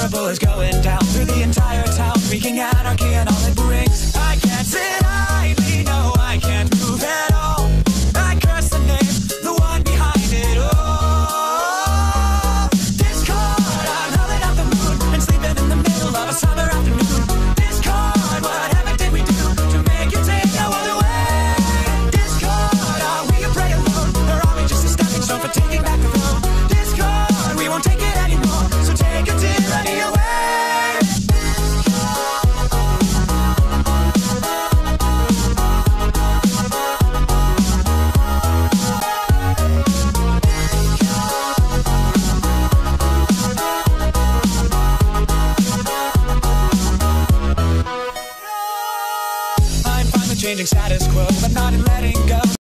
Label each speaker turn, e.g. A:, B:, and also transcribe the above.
A: Carnival is going down through the entire town, wreaking anarchy and all it brings. I can't sit idly, no, I can't move at all. I curse the name, the one behind it all. Discord, I'm howling at the moon and sleeping in the middle of a summer afternoon. Discord, whatever did we do to make you take our world away? Discord, are we a prey alone, or are we just a stepping stone for taking back the throne? Discord, we won't take it anymore, so take a tyranny away. I'm finally changing status quo, but not in letting go.